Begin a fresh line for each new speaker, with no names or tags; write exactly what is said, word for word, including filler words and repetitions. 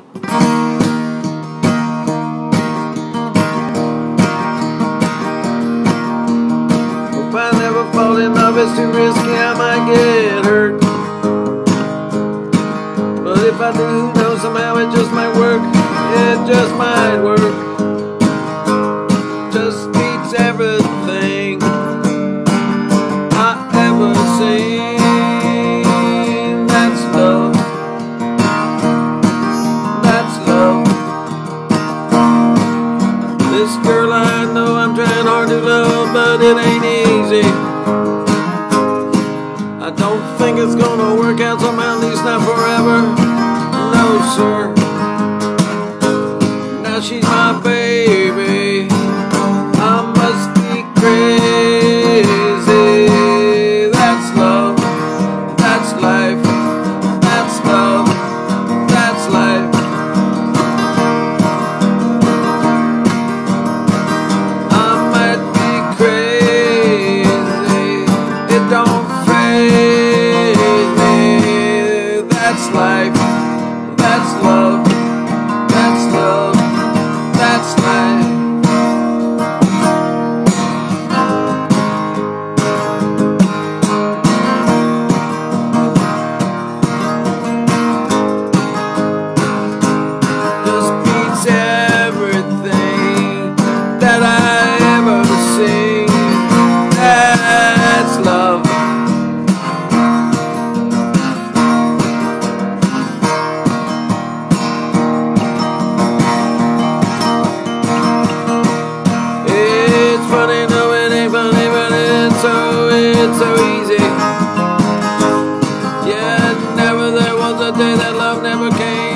If I never fall in love, it's too risky, I might get hurt. But if I do, who knows, somehow it just might work. It just might work. Just beats everything I ever seen. That's love. That's love. This girl I know I'm trying hard to love, but it ain't easy. I don't think it's gonna work out somehow, at least not forever. No, sir. Now she's my baby. I must be crazy. That's love. That's life. That's love. That's life. I might be crazy. It don't faze me. That's life. That's love. That's love. That's life. Just beats everything that I ever seen. That's love. It's funny, no it ain't funny, but it's so, it's so easy. Yeah, never there was a day that love never came.